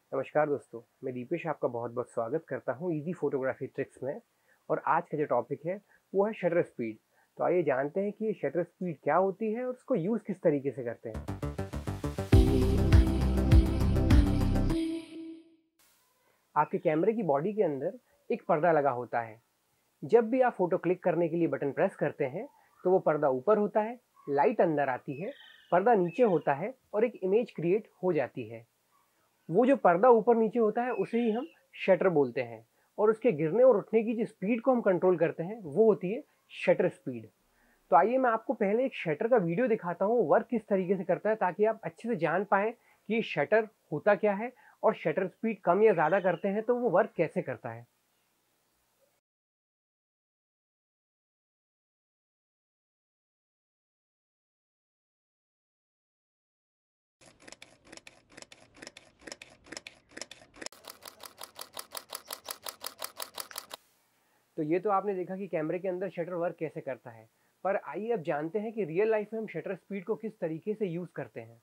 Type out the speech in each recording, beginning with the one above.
नमस्कार दोस्तों, मैं दीपेश आपका बहुत बहुत स्वागत करता हूँ इजी फोटोग्राफी ट्रिक्स में। और आज का जो टॉपिक है वो है शटर स्पीड। तो आइए जानते हैं कि ये शटर स्पीड क्या होती है और उसको यूज़ किस तरीके से करते हैं। आपके कैमरे की बॉडी के अंदर एक पर्दा लगा होता है। जब भी आप फोटो क्लिक करने के लिए बटन प्रेस करते हैं तो वो पर्दा ऊपर होता है, लाइट अंदर आती है, पर्दा नीचे होता है और एक इमेज क्रिएट हो जाती है। वो जो पर्दा ऊपर नीचे होता है उसे ही हम शटर बोलते हैं। और उसके गिरने और उठने की जो स्पीड को हम कंट्रोल करते हैं वो होती है शटर स्पीड। तो आइए मैं आपको पहले एक शटर का वीडियो दिखाता हूँ वर्क किस तरीके से करता है, ताकि आप अच्छे से जान पाएँ कि ये शटर होता क्या है और शटर स्पीड कम या ज़्यादा करते हैं तो वो वर्क कैसे करता है। तो ये तो आपने देखा कि कैमरे के अंदर शटर वर्क कैसे करता है, पर आइए अब जानते हैं कि रियल लाइफ में हम शटर स्पीड को किस तरीके से यूज़ करते हैं।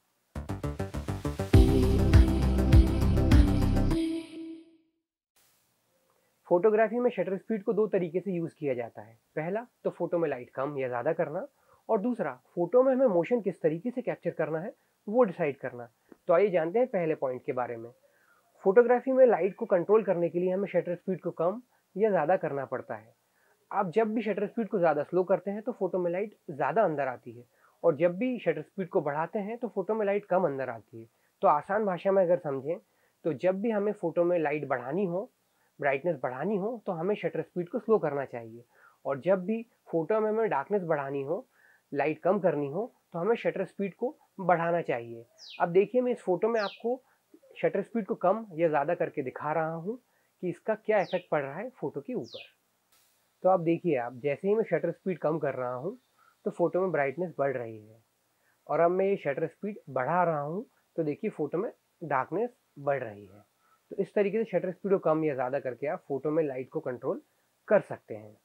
फोटोग्राफी में शटर स्पीड को दो तरीके से यूज़ किया जाता है। पहला तो फोटो में लाइट कम या ज़्यादा करना, और दूसरा फोटो में हमें मोशन किस तरीके से कैप्चर करना है वो डिसाइड करना। तो आइए जानते हैं पहले पॉइंट के बारे में। फोटोग्राफी में लाइट को कंट्रोल करने के लिए हमें शटर स्पीड को कम या ज़्यादा करना पड़ता है। आप जब भी शटर स्पीड को ज़्यादा स्लो करते हैं तो फोटो में लाइट ज़्यादा अंदर आती है, और जब भी शटर स्पीड को बढ़ाते हैं तो फोटो में लाइट कम अंदर आती है। तो आसान भाषा में अगर समझें तो जब भी हमें फोटो में लाइट बढ़ानी हो, ब्राइटनेस बढ़ानी हो, तो हमें शटर स्पीड को स्लो करना चाहिए। और जब भी फोटो में हमें डार्कनेस बढ़ानी हो, लाइट कम करनी हो, तो हमें शटर स्पीड को बढ़ाना चाहिए। अब देखिए मैं इस फोटो में आपको शटर स्पीड को कम या ज़्यादा करके दिखा रहा हूँ कि इसका क्या इफेक्ट पड़ रहा है फोटो के ऊपर। तो आप देखिए, आप जैसे ही मैं शटर स्पीड कम कर रहा हूँ तो फोटो में ब्राइटनेस बढ़ रही है, और अब मैं ये शटर स्पीड बढ़ा रहा हूँ तो देखिए फोटो में डार्कनेस बढ़ रही है। तो इस तरीके से शटर स्पीड को कम या ज़्यादा करके आप फोटो में लाइट को कंट्रोल कर सकते हैं।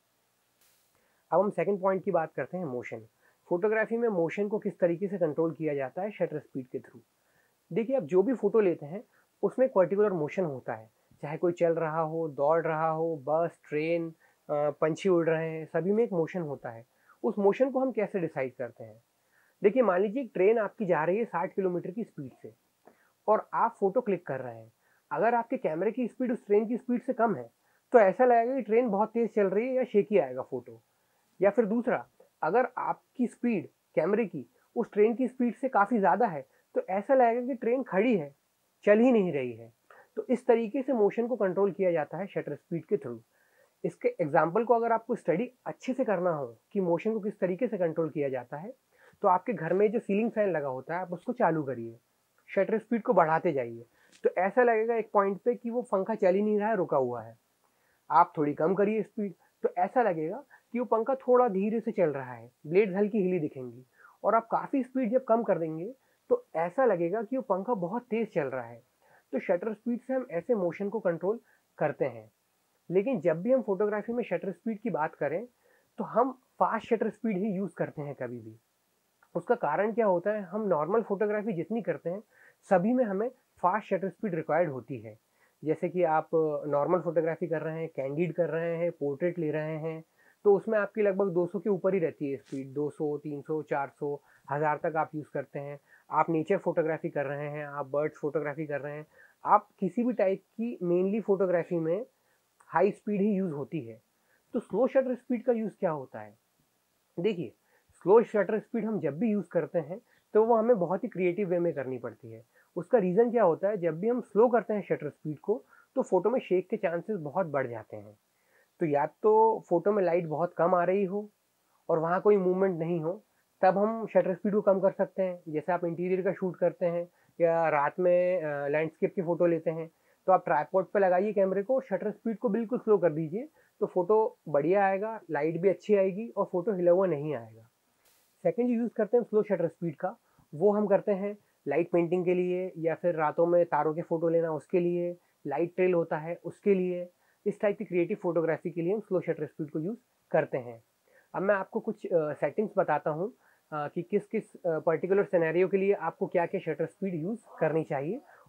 अब हम सेकंड पॉइंट की बात करते हैं, मोशन। फोटोग्राफी में मोशन को किस तरीके से कंट्रोल किया जाता है शटर स्पीड के थ्रू। देखिए, आप जो भी फोटो लेते हैं उसमें एक पर्टिकुलर मोशन होता है, चाहे कोई चल रहा हो, दौड़ रहा हो, बस, ट्रेन, पंछी उड़ रहे हैं, सभी में एक मोशन होता है। उस मोशन को हम कैसे डिसाइड करते हैं। देखिए, मान लीजिए एक ट्रेन आपकी जा रही है 60 किलोमीटर की स्पीड से और आप फोटो क्लिक कर रहे हैं। अगर आपके कैमरे की स्पीड उस ट्रेन की स्पीड से कम है तो ऐसा लगेगा कि ट्रेन बहुत तेज चल रही है या शेकी आएगा फोटो। या फिर दूसरा, अगर आपकी स्पीड कैमरे की उस ट्रेन की स्पीड से काफ़ी ज़्यादा है तो ऐसा लगेगा कि ट्रेन खड़ी है, चल ही नहीं रही है। तो इस तरीके से मोशन को कंट्रोल किया जाता है शटर स्पीड के थ्रू। इसके एग्जाम्पल को अगर आपको स्टडी अच्छे से करना हो कि मोशन को किस तरीके से कंट्रोल किया जाता है, तो आपके घर में जो सीलिंग फैन लगा होता है आप उसको चालू करिए, शटर स्पीड को बढ़ाते जाइए, तो ऐसा लगेगा एक पॉइंट पे कि वो पंखा चल ही नहीं रहा है, रुका हुआ है। आप थोड़ी कम करिए स्पीड, तो ऐसा लगेगा कि वो पंखा थोड़ा धीरे से चल रहा है, ब्लेड्स हल्की हिली दिखेंगी। और आप काफ़ी स्पीड जब कम कर देंगे तो ऐसा लगेगा कि वो पंखा बहुत तेज़ चल रहा है। तो शटर स्पीड से हम ऐसे मोशन को कंट्रोल करते हैं। लेकिन जब भी हम फोटोग्राफी में शटर स्पीड की बात करें तो हम फास्ट शटर स्पीड ही यूज़ करते हैं कभी भी। उसका कारण क्या होता है, हम नॉर्मल फोटोग्राफी जितनी करते हैं सभी में हमें फास्ट शटर स्पीड रिक्वायर्ड होती है। जैसे कि आप नॉर्मल फोटोग्राफी कर रहे हैं, कैंडिड कर रहे हैं, पोर्ट्रेट ले रहे हैं, तो उसमें आपकी लगभग 200 के ऊपर ही रहती है स्पीड। 200, 300, 400, 1000 तक आप यूज़ करते हैं। आप नेचर फोटोग्राफी कर रहे हैं, आप बर्ड्स फोटोग्राफी कर रहे हैं, आप किसी भी टाइप की मेनली फोटोग्राफी में हाई स्पीड ही यूज़ होती है। तो स्लो शटर स्पीड का यूज़ क्या होता है। देखिए, स्लो शटर स्पीड हम जब भी यूज़ करते हैं तो वो हमें बहुत ही क्रिएटिव वे में करनी पड़ती है। उसका रीज़न क्या होता है, जब भी हम स्लो करते हैं शटर स्पीड को तो फोटो में शेक के चांसेस बहुत बढ़ जाते हैं। तो या तो फोटो में लाइट बहुत कम आ रही हो और वहाँ कोई मूवमेंट नहीं हो, तब हम शटर स्पीड को कम कर सकते हैं। जैसे आप इंटीरियर का शूट करते हैं या रात में लैंडस्केप की फ़ोटो लेते हैं, तो आप ट्राइपॉड पे लगाइए कैमरे को, शटर स्पीड को बिल्कुल स्लो कर दीजिए, तो फ़ोटो बढ़िया आएगा, लाइट भी अच्छी आएगी और फ़ोटो हिला हुआ नहीं आएगा। सेकंड जो यूज़ करते हैं स्लो शटर स्पीड का, वो हम करते हैं लाइट पेंटिंग के लिए, या फिर रातों में तारों के फ़ोटो लेना उसके लिए, लाइट ट्रेल होता है उसके लिए। इस टाइप की क्रिएटिव फोटोग्राफी के लिए हम स्लो शटर स्पीड को यूज़ करते हैं। अब मैं आपको कुछ सेटिंग्स बताता हूँ कि किस किस पर्टिकुलर सिनेरियो के लिए आपको क्या क्या शटर स्पीड यूज़ करनी चाहिए,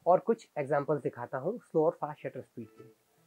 और कुछ एग्जांपल्स दिखाता हूँ स्लो और फास्ट शटर स्पीड के।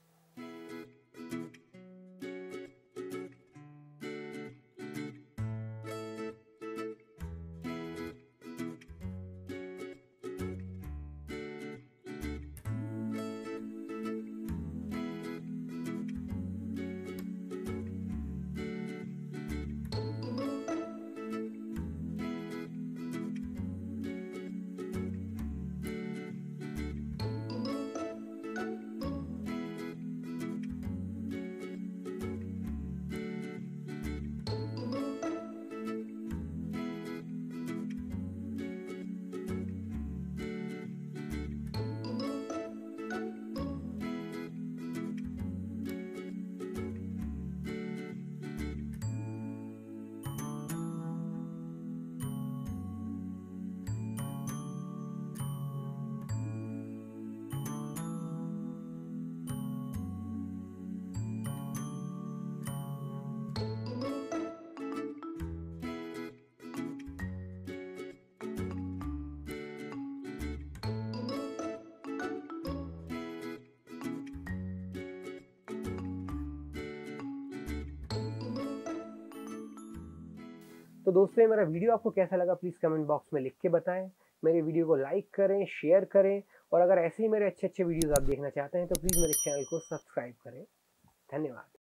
तो दोस्तों ये मेरा वीडियो आपको कैसा लगा प्लीज़ कमेंट बॉक्स में लिख के बताएं। मेरे वीडियो को लाइक करें, शेयर करें, और अगर ऐसे ही मेरे अच्छे वीडियोस आप देखना चाहते हैं तो प्लीज़ मेरे चैनल को सब्सक्राइब करें। धन्यवाद।